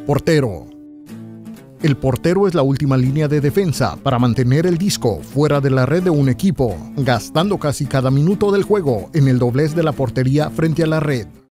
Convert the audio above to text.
Portero. El portero es la última línea de defensa para mantener el disco fuera de la red de un equipo, gastando casi cada minuto del juego en el doblez de la portería frente a la red.